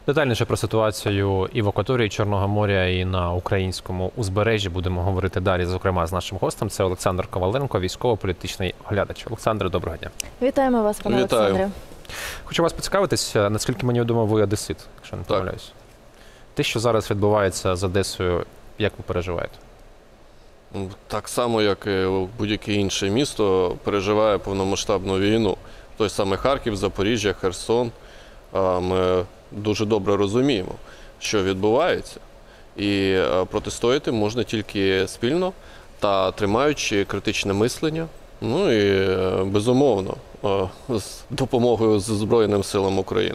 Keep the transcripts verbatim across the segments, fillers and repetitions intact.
Детальніше про ситуацію і в акваторії Чорного моря, і на українському узбережжі будемо говорити далі, зокрема, з нашим гостем. Це Олександр Коваленко, військово-політичний оглядач. Олександр, доброго дня. Вітаємо вас, пане Вітаю. Олександре. Хочу вас поцікавитись, наскільки мені відомо, ви одесит, якщо не помиляюсь. Те, що зараз відбувається з Одесою, як ви переживаєте? Так само, як і будь-яке інше місто, переживає повномасштабну війну. Той самий Харків, Запоріжжя, Херсон. Ми дуже добре розуміємо, що відбувається. І протистояти можна тільки спільно та тримаючи критичне мислення. Ну і, безумовно, з допомогою Збройним силам України.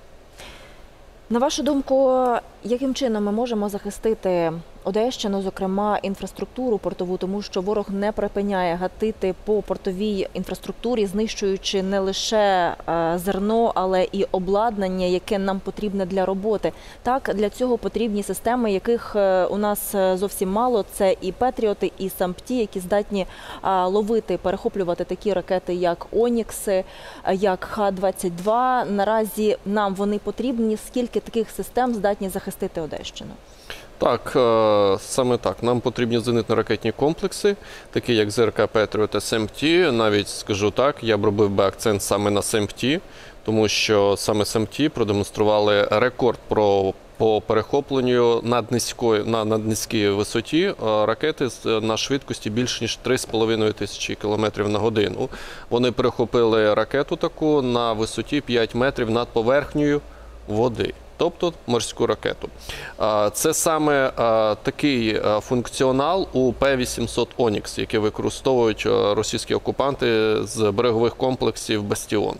На вашу думку, яким чином ми можемо захистити Одещину, зокрема інфраструктуру портову, тому що ворог не припиняє гатити по портовій інфраструктурі, знищуючи не лише зерно, але і обладнання, яке нам потрібне для роботи. Так, для цього потрібні системи, яких у нас зовсім мало. Це і Петріоти, і Сампті, які здатні ловити, перехоплювати такі ракети, як Онікси, як Х двадцять два. Наразі нам вони потрібні. Скільки таких систем здатні захистити Одещину? Так, саме так. Нам потрібні зенитно-ракетні комплекси, такі як ЗРК «Петріот» та Сампті. Навіть, скажу так, я б робив би акцент саме на Сампті, тому що саме Сампті продемонстрували рекорд про, по перехопленню наднизької, на наднизькій висоті ракети на швидкості більше ніж три з половиною тисячі кілометрів на годину. Вони перехопили ракету таку на висоті п'ять метрів над поверхнею води. Тобто морську ракету. Це саме такий функціонал у П вісімсот «Онікс», який використовують російські окупанти з берегових комплексів «Бастіон».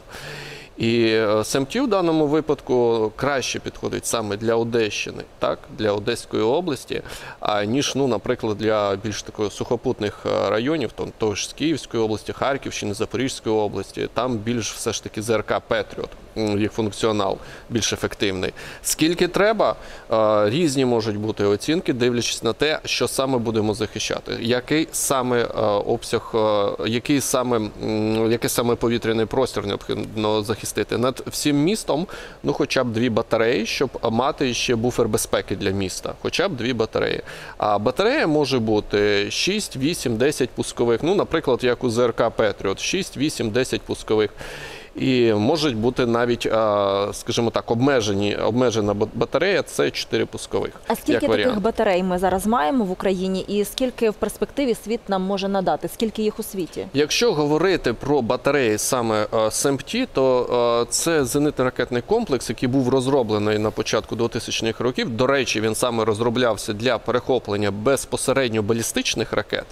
І Сампті в даному випадку краще підходить саме для Одещини, так, для Одеської області, ніж, ну, наприклад, для більш такої сухопутних районів, того ж з Київської області, Харківщини, Запорізької області. Там більш все ж таки ЗРК «Петріот», їх функціонал більш ефективний. Скільки треба, різні можуть бути оцінки, дивлячись на те, що саме будемо захищати. Який саме обсяг, який саме, який саме повітряний простір необхідно захистити. Над всім містом, ну, хоча б дві батареї, щоб мати ще буфер безпеки для міста. Хоча б дві батареї. А батарея може бути шість, вісім, десять пускових. Ну, наприклад, як у ЗРК «Петріот», шість, вісім, десять пускових. І можуть бути навіть, скажімо так, обмежені, обмежена батарея – це чотири пускових. А скільки таких батарей ми зараз маємо в Україні і скільки в перспективі світ нам може надати? Скільки їх у світі? Якщо говорити про батареї саме Сампті, то це зенитно-ракетний комплекс, який був розроблений на початку двохтисячних років. До речі, він саме розроблявся для перехоплення безпосередньо балістичних ракет,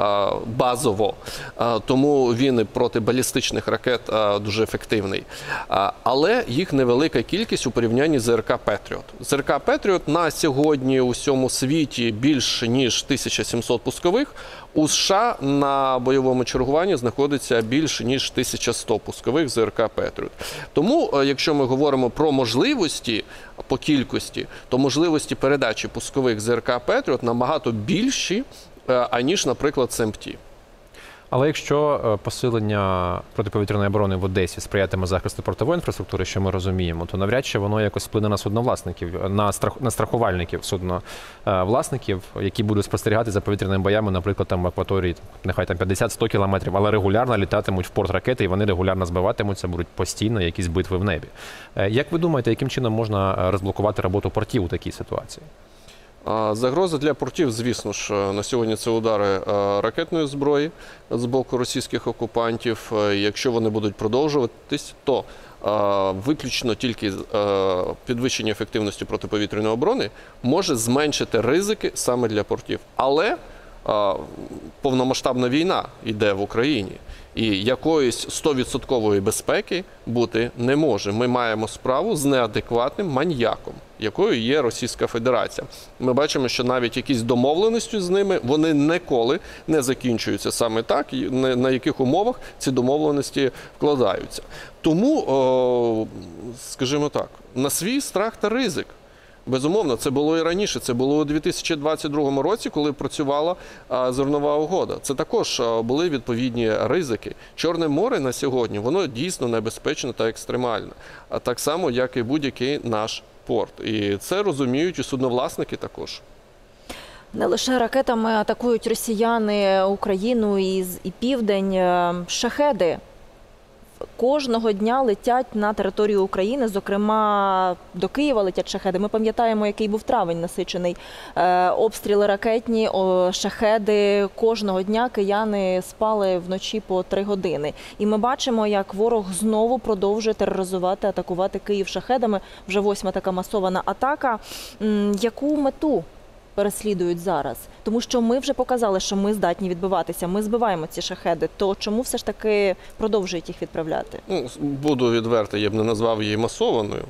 базово. Тому він і проти балістичних ракет дуже ефективний. Але їх невелика кількість у порівнянні з ЗРК «Петріот». ЗРК «Петріот» на сьогодні у всьому світі більше ніж тисяча сімсот пускових. У США на бойовому чергуванні знаходиться більше ніж тисяча сто пускових ЗРК «Петріот». Тому, якщо ми говоримо про можливості по кількості, то можливості передачі пускових ЗРК «Петріот» набагато більші, аніж, наприклад, Сампті. Але якщо посилення протиповітряної оборони в Одесі сприятиме захисту портової інфраструктури, що ми розуміємо, то навряд чи воно якось вплине на судновласників, на, страх, на страхувальників судновласників, які будуть спостерігати за повітряними боями, наприклад, там в акваторії, нехай там п'ятдесят-сто кілометрів, але регулярно літатимуть в порт ракети, і вони регулярно збиватимуться, будуть постійно якісь битви в небі. Як ви думаєте, яким чином можна розблокувати роботу портів у такій ситуації? Загроза для портів, звісно ж, на сьогодні це удари ракетної зброї з боку російських окупантів. Якщо вони будуть продовжуватись, то виключно тільки підвищення ефективності протиповітряної оборони може зменшити ризики саме для портів. Але повномасштабна війна йде в Україні. І якоїсь стовідсоткової безпеки бути не може. Ми маємо справу з неадекватним маньяком, якою є Російська Федерація. Ми бачимо, що навіть якісь домовленості з ними, вони ніколи не закінчуються саме так, на яких умовах ці домовленості вкладаються. Тому, скажімо так, на свій страх та ризик. Безумовно, це було і раніше. Це було у дві тисячі двадцять другому році, коли працювала зернова угода. Це також були відповідні ризики. Чорне море на сьогодні, воно дійсно небезпечне та екстремальне. А так само, як і будь-який наш порт. І це розуміють і судновласники також. Не лише ракетами атакують росіяни Україну і, з- і південь. Е, Шахеди кожного дня летять на територію України, зокрема до Києва летять шахеди. Ми пам'ятаємо, який був травень насичений. Е, обстріли ракетні, о, шахеди. Кожного дня кияни спали вночі по три години. І ми бачимо, як ворог знову продовжує тероризувати, атакувати Київ шахедами. Вже восьма така масована атака. М, Яку мету переслідують зараз? Тому що ми вже показали, що ми здатні відбиватися, ми збиваємо ці шахеди. То чому все ж таки продовжують їх відправляти? Ну, буду відвертий, я б не назвав її масованою,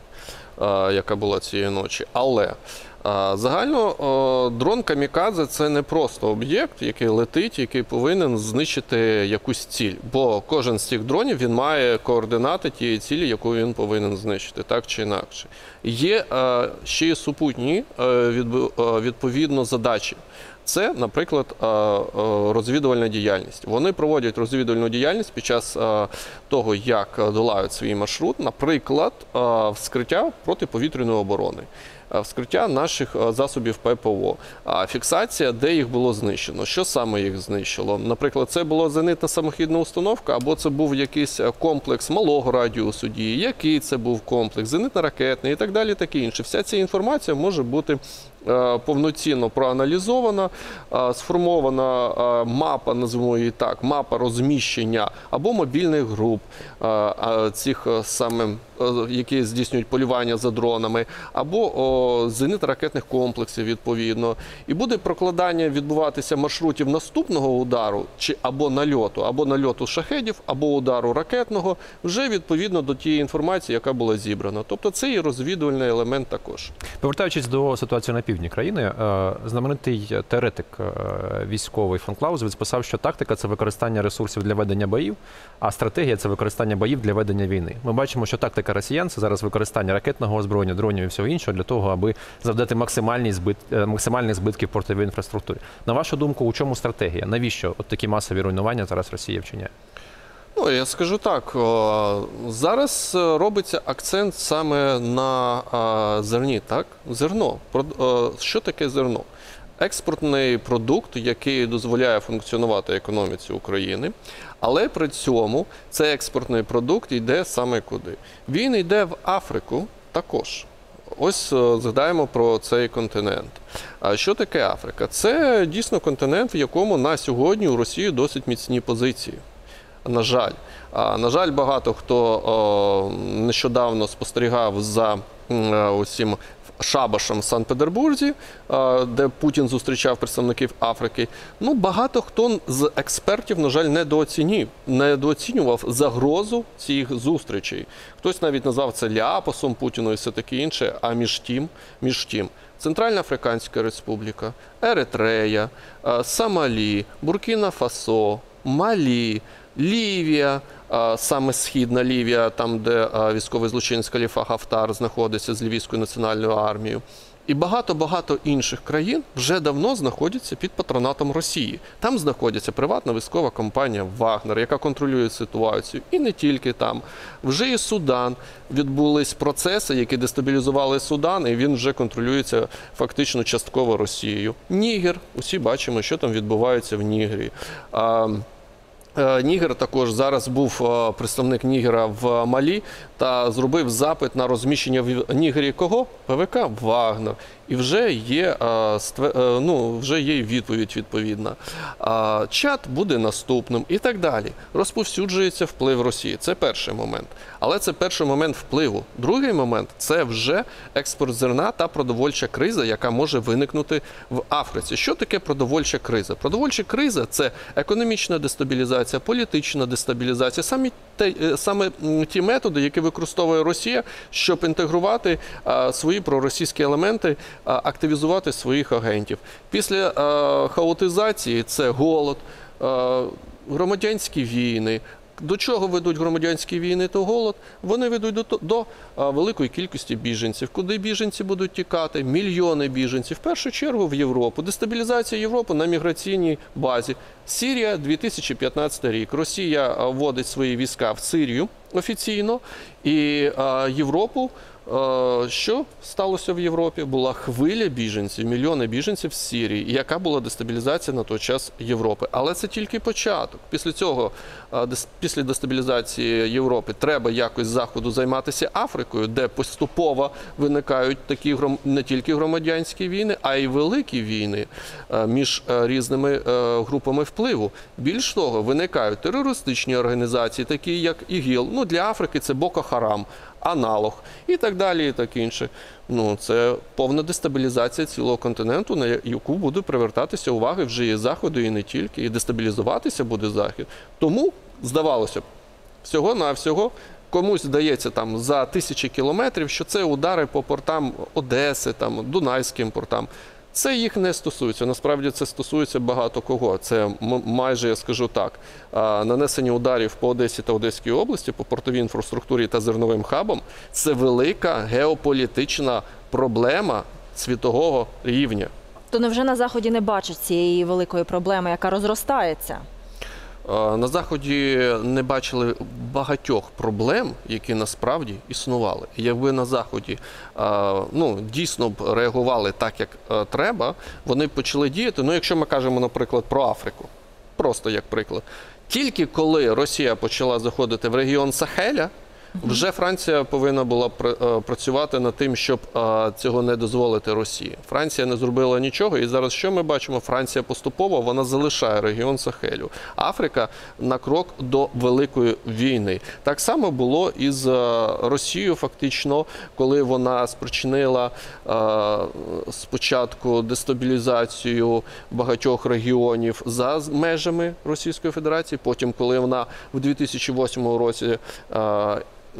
а, яка була цієї ночі. Але а, загально а, дрон Камікадзе – це не просто об'єкт, який летить, який повинен знищити якусь ціль. Бо кожен з цих дронів він має координати тієї цілі, яку він повинен знищити, так чи інакше. Є а, ще й супутні а, відб- а, відповідно задачі. Це, наприклад, а, а, розвідувальна діяльність. Вони проводять розвідувальну діяльність під час а, того, як долають свій маршрут, наприклад, а, вскриття протиповітряної оборони, а, вскриття наших а, засобів ППО, а, фіксація, де їх було знищено, що саме їх знищило. Наприклад, це була зенитна самохідна установка, або це був якийсь комплекс малого радіусу дії, який це був комплекс, зенитно-ракетний і так далі, таке інше. Вся ця інформація може бути е, повноцінно проаналізована, е, сформована е, мапа, назвемо її так, мапа розміщення або мобільних груп, е, е, цих е, саме, е, які здійснюють полювання за дронами, або о, зенитно-ракетних комплексів відповідно. І буде прокладання відбуватися маршрутів наступного удару, чи або нальоту, або нальоту шахедів, або удару ракетного, вже відповідно до тієї інформації, яка була зібрана. Тобто це і розвідувальний елемент також. Повертаючись до ситуації на півдні країни, е, знаменитий теоретик е, військовий фон Клаузевіц писав, що тактика – це використання ресурсів для ведення боїв, а стратегія – це використання боїв для ведення війни. Ми бачимо, що тактика росіян – це зараз використання ракетного озброєння, дронів і всього іншого для того, аби завдати максимальні збит, е, максимальних збитків портовій інфраструктурі. На вашу думку, у чому стратегія? Навіщо от такі масові руйнування зараз Росія вчиняє? Ну, я скажу так, о, зараз е, робиться акцент саме на а, зерні, так? Зерно. Про- о, Що таке зерно? Експортний продукт, який дозволяє функціонувати економіці України, але при цьому цей експортний продукт йде саме куди? Він йде в Африку також. Ось е, згадаємо про цей континент. А що таке Африка? Це дійсно континент, в якому на сьогодні у Росії досить міцні позиції. На жаль. А, на жаль, багато хто о, нещодавно спостерігав за м, усім шабашем в Санкт-Петербурзі, е, де Путін зустрічав представників Африки. Ну, багато хто з експертів, на жаль, недооцінив, недооцінював загрозу цих зустрічей. Хтось навіть назвав це ляпасом Путіну і все таке інше, а між тим, між тим. Центральна Африканська Республіка, Еритрея, е, Сомалі, Буркіна-Фасо, Малі, Лівія, а, саме східна Лівія, там, де а, військовий злочинець Халіфа Хафтар знаходиться з Лівійською національною армією. І багато-багато інших країн вже давно знаходяться під патронатом Росії. Там знаходиться приватна військова компанія «Вагнер», яка контролює ситуацію. І не тільки там. Вже і Судан. Відбулись процеси, які дестабілізували Судан, і він вже контролюється фактично частково Росією. Нігер. Усі бачимо, що там відбувається в Нігері. А, Е, Нігер також зараз був е, представник Нігера в Малі та зробив запит на розміщення в Нігері кого? ПВК «Вагнер». І вже є, е, стве- е, ну, вже є відповідь відповідна. А, Чад буде наступним і так далі. Розповсюджується вплив Росії. Це перший момент. Але це перший момент впливу. Другий момент – це вже експорт зерна та продовольча криза, яка може виникнути в Африці. Що таке продовольча криза? Продовольча криза – це економічна дестабілізація, політична дестабілізація, самі те, саме ті методи, які використовує Росія, щоб інтегрувати а, свої проросійські елементи, а, активізувати своїх агентів. Після а, хаотизації це голод, а, громадянські війни. До чого ведуть громадянські війни та голод? Вони ведуть до, до а, великої кількості біженців. Куди біженці будуть тікати? Мільйони біженців. В першу чергу в Європу. Дестабілізація Європи на міграційній базі. Сирія, дві тисячі п'ятнадцятий рік. Росія а, вводить свої війська в Сирію офіційно. І а, Європу Е, Що сталося в Європі? Була хвиля біженців, мільйони біженців з Сирії. І яка була дестабілізація на той час Європи? Але це тільки початок. Після цього, е, дес- після дестабілізації Європи, треба якось Заходу займатися Африкою, де поступово виникають такі гром- не тільки громадянські війни, а й великі війни е, між е, різними е, групами впливу. Більш того, виникають терористичні організації, такі як ІГІЛ. Ну, для Африки це Боко Харам, аналог і так далі, і так інше. Ну, це повна дестабілізація цілого континенту, на яку буде привертатися уваги вже і Заходу, і не тільки, і дестабілізуватися буде Захід. Тому, здавалося б, всього-навсього комусь здається там за тисячі кілометрів, що це удари по портам Одеси, там, Дунайським портам. Це їх не стосується. Насправді це стосується багато кого. Це м- майже, я скажу так, а, нанесення ударів по Одесі та Одеській області, по портовій інфраструктурі та зерновим хабам – це велика геополітична проблема світового рівня. То невже на Заході не бачать цієї великої проблеми, яка розростається? А, На Заході не бачили багатьох проблем, які насправді існували. І якби на Заході а, ну, дійсно б реагували так, як а, треба, вони б почали діяти. Ну, якщо ми кажемо, наприклад, про Африку, просто як приклад. Тільки коли Росія почала заходити в регіон Сахеля, вже Франція повинна була пр- е, працювати над тим, щоб е, цього не дозволити Росії. Франція не зробила нічого, і зараз що ми бачимо? Франція поступово вона залишає регіон Сахелю. Африка на крок до великої війни. Так само було і з е, Росією, фактично, коли вона спричинила е, спочатку дестабілізацію багатьох регіонів за з- межами Російської Федерації, потім, коли вона в дві тисячі восьмому році е,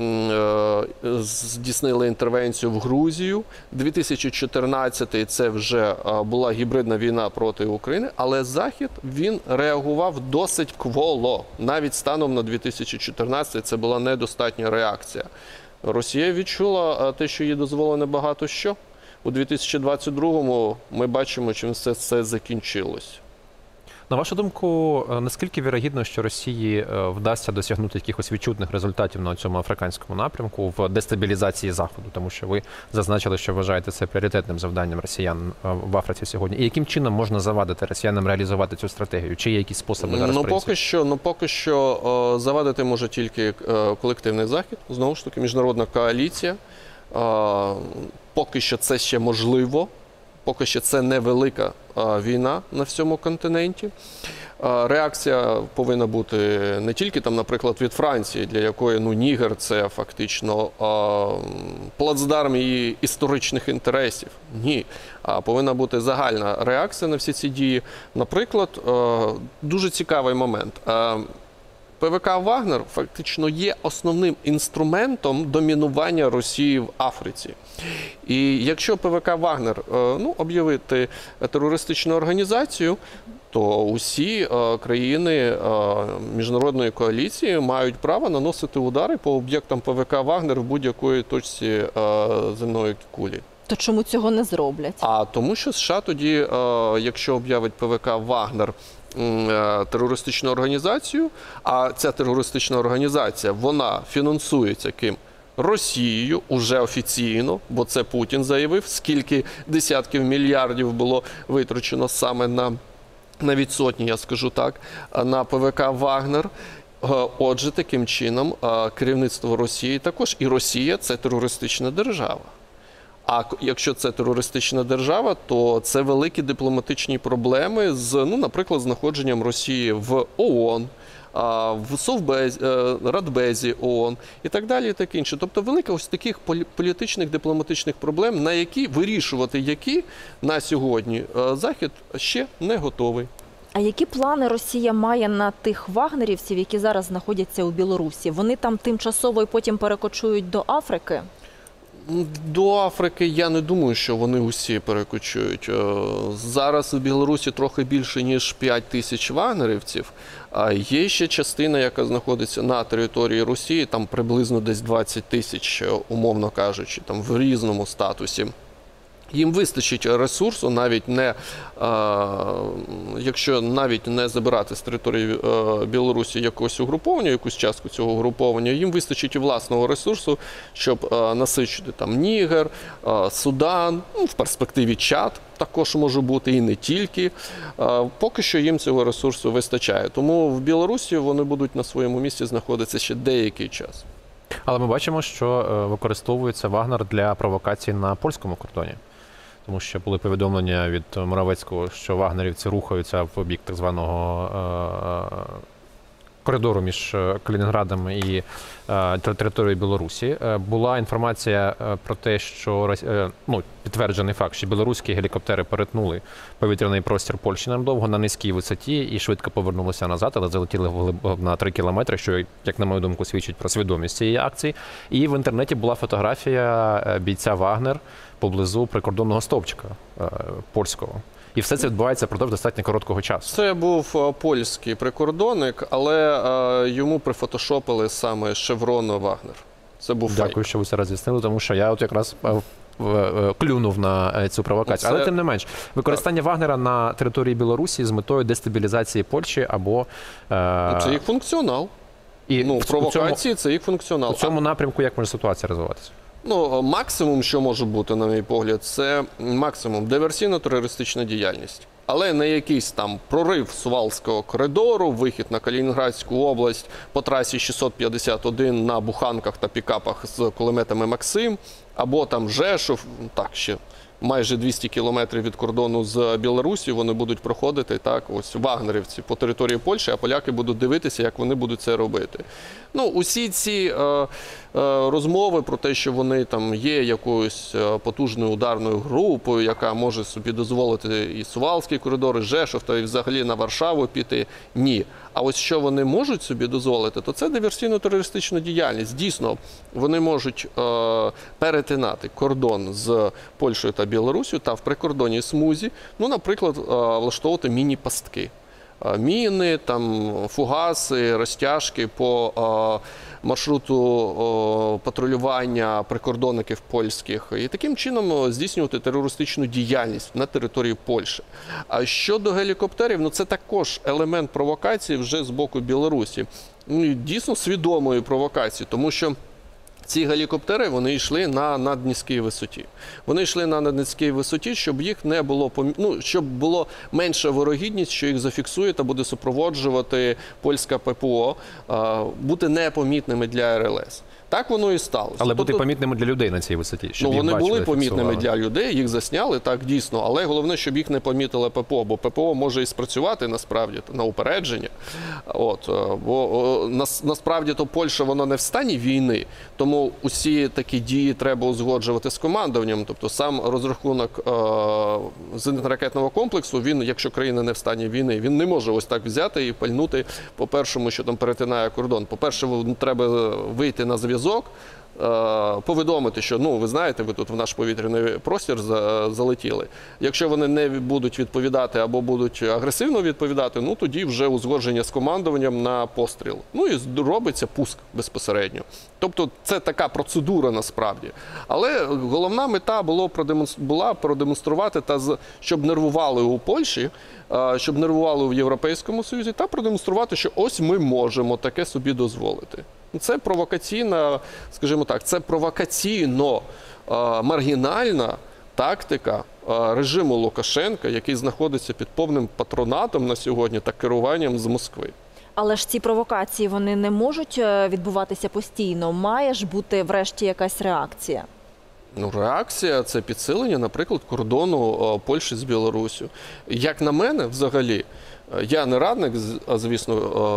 е, здійснили інтервенцію в Грузію. дві тисячі чотирнадцятий це вже е, була гібридна війна проти України, але Захід, він реагував досить кволо. Навіть станом на дві тисячі чотирнадцятий це була недостатня реакція. Росія відчула е, те, що їй дозволено багато що. У дві тисячі двадцять другому ми бачимо, чим все це закінчилось. На вашу думку, е, наскільки вірогідно, що Росії е, вдасться досягнути якихось відчутних результатів на цьому африканському напрямку в дестабілізації Заходу? Тому що ви зазначили, що вважаєте це пріоритетним завданням росіян е, в Африці сьогодні. І яким чином можна завадити росіянам реалізувати цю стратегію? Чи є якісь способи зараз? Ну, в принципі? поки що, ну, поки що е, завадити може тільки е, колективний Захід, знову ж таки, міжнародна коаліція. Е, Поки що це ще можливо, поки що це невелика е, війна на всьому континенті. Е, Реакція повинна бути не тільки, там, наприклад, від Франції, для якої ну, Нігер – це фактично е, плацдарм її історичних інтересів. Ні. А повинна бути загальна реакція на всі ці дії. Наприклад, е, дуже цікавий момент. Е, ПВК «Вагнер» фактично є основним інструментом домінування Росії в Африці. І якщо ПВК «Вагнер» е, ну, об'явити терористичну організацію, то усі е, країни е, міжнародної коаліції мають право наносити удари по об'єктам ПВК «Вагнер» в будь-якої точці е, земної кулі. То чому цього не зроблять? А тому що США тоді, е, якщо об'явить ПВК «Вагнер» м, е, терористичну організацію, а ця терористична організація, вона фінансується ким? Росією уже офіційно, бо це Путін заявив, скільки десятків мільярдів було витрачено саме на, навіть сотні, я скажу так, на ПВК «Вагнер». Е, Отже, таким чином е, керівництво Росії також, і Росія – це терористична держава. А к- якщо це терористична держава, то це великі дипломатичні проблеми з, ну, наприклад, знаходженням Росії в ООН, а, в Совбезі, е, Радбезі ООН і так далі, і таке інше. Тобто велика ось таких полі- політичних, дипломатичних проблем, на які вирішувати які на сьогодні е, Захід ще не готовий. А які плани Росія має на тих вагнерівців, які зараз знаходяться у Білорусі? Вони там тимчасово і потім перекочують до Африки? До Африки я не думаю, що вони усі перекочують. Е, Зараз у Білорусі трохи більше, ніж п'ять тисяч вагнерівців. А є ще частина, яка знаходиться на території Росії, там приблизно десь двадцять тисяч, умовно кажучи, там в різному статусі. Їм вистачить ресурсу, навіть не, якщо навіть не забирати з території Білорусі якогось угруповання, якусь частку цього угруповання, їм вистачить і власного ресурсу, щоб насичити там Нігер, Судан, ну, в перспективі Чад також може бути і не тільки. Поки що їм цього ресурсу вистачає. Тому в Білорусі вони будуть на своєму місці знаходитися ще деякий час. Але ми бачимо, що використовується Вагнер для провокацій на польському кордоні. Тому що були повідомлення від Моравецького, що вагнерівці рухаються в бік так званого е- коридору між Калінінградом і е- територією Білорусі. Е- була інформація про те, що е- ну, підтверджений факт, що білоруські гелікоптери перетнули повітряний простір Польщі надовго на низькій висоті і швидко повернулися назад, але залетіли на три кілометри, що, як на мою думку, свідчить про свідомість цієї акції. І в інтернеті була фотографія бійця Вагнер поблизу прикордонного стовпчика е, польського. І все це відбувається впродовж достатньо короткого часу. Це був польський прикордонник, але е, йому прифотошопили саме шеврон Вагнер. Це був Дякую, фейк. що ви це роз'яснили, тому що я от якраз клюнув на цю провокацію. Це... Але тим не менш, використання Вагнера на території Білорусі з метою дестабілізації Польщі або... Е... Це їх функціонал. І ну, в провокації цьому... це їх функціонал. У цьому напрямку як може ситуація розвиватися? Ну, максимум, що може бути, на мій погляд, це максимум диверсійно-терористична діяльність. Але не якийсь там прорив Сувалського коридору, вихід на Калінінградську область по трасі шістсот п'ятдесят один на буханках та пікапах з кулеметами «Максим», або там Жешов, так, ще майже двісті кілометрів від кордону з Білорусі вони будуть проходити, так, ось вагнерівці по території Польщі, а поляки будуть дивитися, як вони будуть це робити. Ну, усі ці е, е, розмови про те, що вони там є якоюсь потужною ударною групою, яка може собі дозволити і Сувалський коридор, і Жешов, та і взагалі на Варшаву піти, ні. А ось що вони можуть собі дозволити, то це диверсійно-терористична діяльність. Дійсно, вони можуть е, перетинати кордон з Польщею та Білорусію та в прикордонній смузі, ну, наприклад, е, влаштовувати міні-пастки. Міни, там, фугаси, розтяжки по е, маршруту е, патрулювання прикордонників польських і таким чином здійснювати терористичну діяльність на території Польщі. А щодо гелікоптерів, ну це також елемент провокації вже з боку Білорусі. Ну, дійсно свідомої провокації, тому що ці гелікоптери, вони йшли на наднизькій висоті. Вони йшли на наднизькій висоті, щоб їх не було, ну, щоб було менша вирогідність, що їх зафіксує та буде супроводжувати польська ППО, бути непомітними для ер ел ес. Так воно і сталося. Але бути тобто, помітними для людей на цій висоті. Щоб ну, вони бачили, були помітними фіксували. для людей, їх засняли, так, дійсно. Але головне, щоб їх не помітили ППО, бо ППО може і спрацювати, насправді, на упередження. От, бо насправді то Польща, вона не в стані війни, тому усі такі дії треба узгоджувати з командуванням. Тобто сам розрахунок е- зенітно-ракетного комплексу, він, якщо країна не в стані війни, він не може ось так взяти і пальнути по першому, що там перетинає кордон. По-перше, треба вийти на зв'язок, повідомити, що, ну, ви знаєте, ви тут в наш повітряний простір залетіли. Якщо вони не будуть відповідати або будуть агресивно відповідати, ну, тоді вже узгодження з командуванням на постріл. Ну, і робиться пуск безпосередньо. Тобто, це така процедура насправді. Але головна мета було була продемонструвати, та щоб нервували у Польщі, щоб нервували в Європейському Союзі, та продемонструвати, що ось ми можемо таке собі дозволити. Це провокаційна, скажімо так, це провокаційно маргінальна тактика режиму Лукашенка, який знаходиться під повним патронатом на сьогодні та керуванням з Москви. Але ж ці провокації, вони не можуть відбуватися постійно. Має ж бути врешті якась реакція. Ну, реакція – це підсилення, наприклад, кордону Польщі з Білоруссю. Як на мене, взагалі, я не радник, звісно,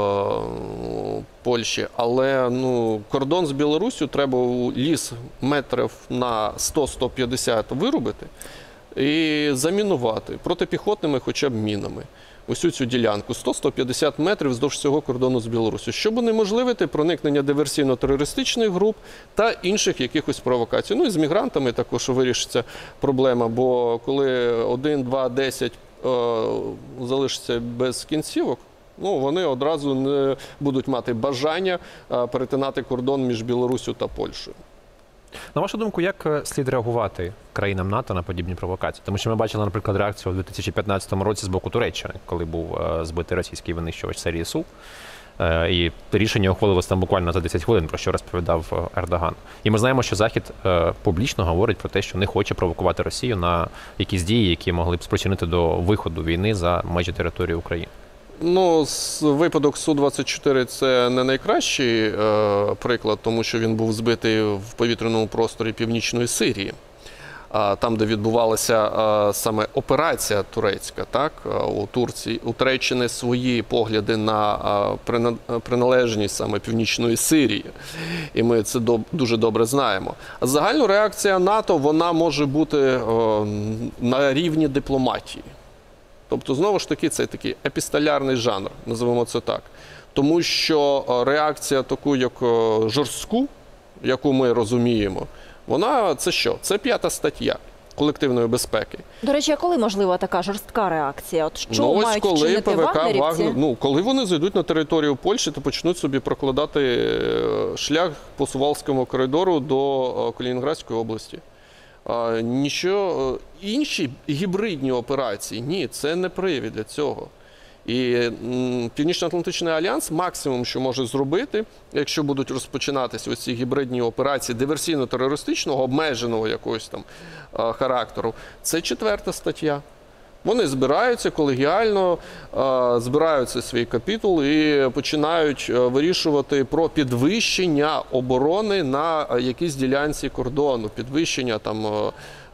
Польщі, але, ну, кордон з Білоруссю треба ліс метрів на сто - сто п'ятдесят вирубити і замінувати протипіхотними хоча б мінами. Усю цю ділянку сто - сто п'ятдесят метрів вздовж цього кордону з Білоруссю, щоб унеможливити проникнення диверсійно-терористичних груп та інших якихось провокацій. Ну і з мігрантами також вирішиться проблема, бо коли один, два, десять е, залишиться без кінцівок, ну, вони одразу не будуть мати бажання е, перетинати кордон між Білоруссю та Польщею. На вашу думку, як е, слід реагувати країнам НАТО на подібні провокації? Тому що ми бачили, наприклад, реакцію у дві тисячі п'ятнадцятому році з боку Туреччини, коли був е, збитий російський винищувач серії Су. Е, І рішення ухвалилось там буквально за десять хвилин, про що розповідав е, Ердоган. І ми знаємо, що Захід е, публічно говорить про те, що не хоче провокувати Росію на якісь дії, які могли б спричинити до виходу війни за межі території України. Ну, з- випадок Су двадцять чотири це не найкращий е, приклад, тому що він був збитий в повітряному просторі Північної Сирії, а, там, де відбувалася е, саме операція турецька, так, е, у Турції. У Туреччини свої погляди на е, прина- приналежність саме Північної Сирії, і ми це доб- дуже добре знаємо. А загальна реакція НАТО, вона може бути е, на рівні дипломатії. Тобто, знову ж таки, це такий епістолярний жанр, називаємо це так. Тому що е, реакція таку, як е, жорстку, яку ми розуміємо, вона це що? Це п'ята стаття колективної безпеки. До речі, а коли можлива така жорстка реакція? От що ну, ось мають коли вчинити ПВК вагнерівці? Вагнер, ну, коли вони зайдуть на територію Польщі та почнуть собі прокладати е, шлях по Сувалському коридору до е, Калінінградської області. А, Ніщо е, інші гібридні операції, ні, це не привід для цього. І м, Північно-Атлантичний альянс максимум, що може зробити, якщо будуть розпочинатися ось ці гібридні операції диверсійно-терористичного, обмеженого якогось там е, характеру, це четверта стаття. Вони збираються колегіально, е, збираються свій капітул і починають е, вирішувати про підвищення оборони на е, якійсь ділянці кордону, підвищення там е,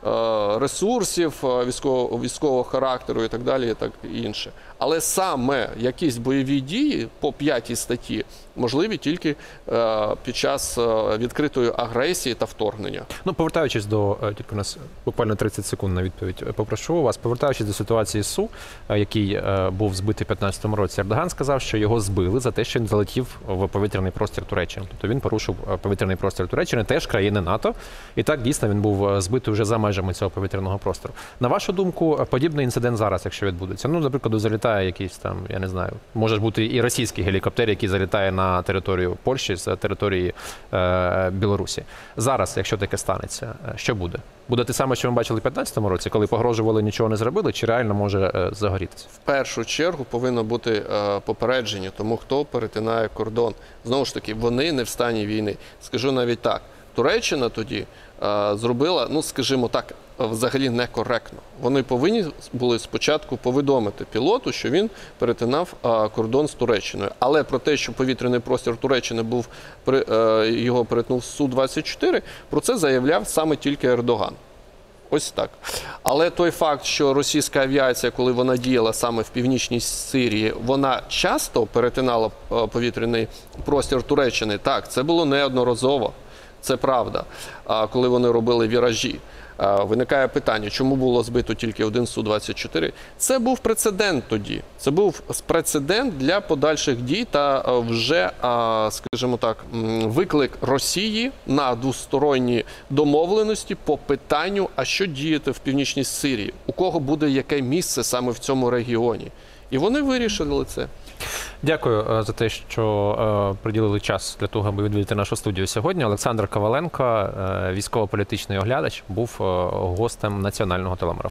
е, ресурсів е, військового, військового характеру і так далі, і так інше. Але саме якісь бойові дії по п'ятій статті можливі тільки е, під час е, відкритої агресії та вторгнення. Ну, повертаючись до, е, тільки у нас буквально тридцять секунд на відповідь, е, попрошу у вас, повертаючись до ситуації з Су, е, який е, був збитий в п'ятнадцятому році, Ердоган сказав, що його збили за те, що він залетів в повітряний простір Туреччини. Тобто він порушив е, повітряний простір Туреччини, теж країни НАТО, і так дійсно він був е, збитий вже за межами цього повітряного простору. На вашу думку, е, подібний інцидент зараз, якщо відбудеться, ну, наприклад, залітає якийсь там, я не знаю, може бути і російський гелікоптер, який залітає на територію Польщі з території е, Білорусі. Зараз, якщо таке станеться, е, що буде? Буде те саме, що ми бачили в п'ятнадцятому році, коли погрожували, нічого не зробили, чи реально може е, загорітися? В першу чергу повинно бути е, попередження тому, хто перетинає кордон. Знову ж таки, вони не в стані війни. Скажу навіть так, Туреччина тоді е, зробила, ну скажімо так, взагалі некоректно. Вони повинні були спочатку повідомити пілоту, що він перетинав е, кордон з Туреччиною. Але про те, що повітряний простір Туреччини був, при, е, його перетнув Су двадцять чотири, про це заявляв саме тільки Ердоган. Ось так. Але той факт, що російська авіація, коли вона діяла саме в північній Сирії, вона часто перетинала е, повітряний простір Туреччини, так, це було неодноразово, це правда, а коли вони робили віражі. А, Виникає питання, чому було збито тільки один Су двадцять чотири? Це був прецедент тоді. Це був прецедент для подальших дій та а, вже, а, скажімо так, м, виклик Росії на двосторонні домовленості по питанню, а що діяти в Північній Сирії, у кого буде яке місце саме в цьому регіоні. І вони вирішили це. Дякую е, за те, що е, приділили час для того, аби відвідати нашу студію сьогодні. Олександр Коваленко, е, військово-політичний оглядач, був е, гостем національного телемарафону.